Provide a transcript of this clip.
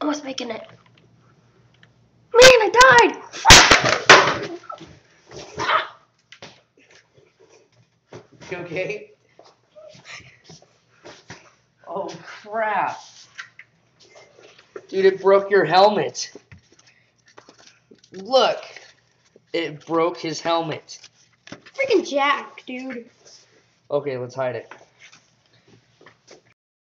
Almost making it. Man, I died! You okay? Oh, crap. Dude, it broke your helmet. Look. It broke his helmet. Freaking Jack, dude. Okay, let's hide it.